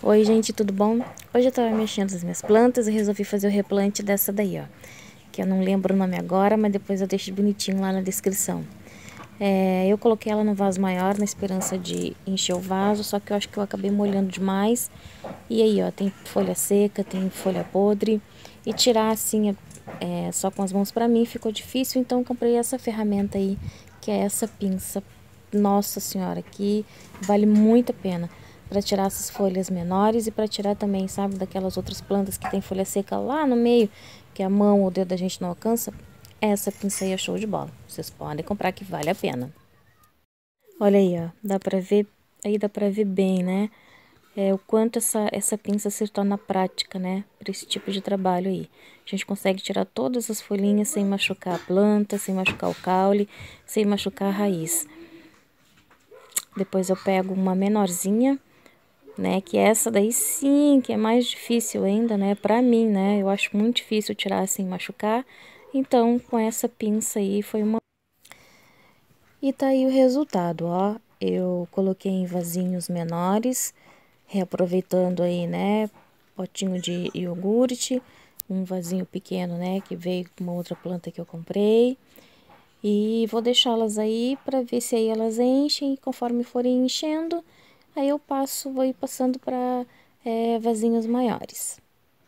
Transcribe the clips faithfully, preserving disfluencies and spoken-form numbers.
Oi gente, tudo bom? Hoje eu tava mexendo nas minhas plantas e resolvi fazer o replante dessa daí, ó. Que eu não lembro o nome agora, mas depois eu deixo bonitinho lá na descrição. É, eu coloquei ela no vaso maior na esperança de encher o vaso, só que eu acho que eu acabei molhando demais. E aí, ó, tem folha seca, tem folha podre. E tirar assim, é, só com as mãos pra mim ficou difícil, então eu comprei essa ferramenta aí, que é essa pinça. Nossa senhora, que vale muito a pena para tirar essas folhas menores e para tirar também, sabe, daquelas outras plantas que tem folha seca lá no meio, que a mão ou o dedo da gente não alcança. Essa pinça aí é show de bola. Vocês podem comprar que vale a pena. Olha aí, ó, dá pra ver, aí dá pra ver bem, né? É, o quanto essa, essa pinça se torna prática, né? Para esse tipo de trabalho aí. A gente consegue tirar todas as folhinhas sem machucar a planta, sem machucar o caule, sem machucar a raiz. Depois eu pego uma menorzinha, né? Que essa daí sim, que é mais difícil ainda, né? Pra mim, né? Eu acho muito difícil tirar sem machucar. Então, com essa pinça aí foi uma... E tá aí o resultado, ó. Eu coloquei em vasinhos menores, reaproveitando aí, né? Potinho de iogurte, um vasinho pequeno, né? Que veio com uma outra planta que eu comprei. E vou deixá-las aí para ver se aí elas enchem. E conforme forem enchendo, aí eu passo, vou ir passando para é, vasinhos maiores.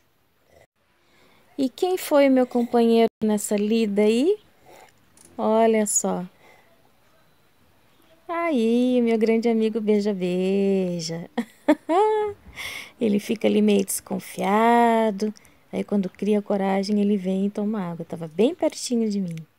E quem foi meu companheiro nessa lida aí? Olha só. Aí, meu grande amigo beija-beija. Ele fica ali meio desconfiado. Aí quando cria coragem, ele vem e toma água. Tava bem pertinho de mim.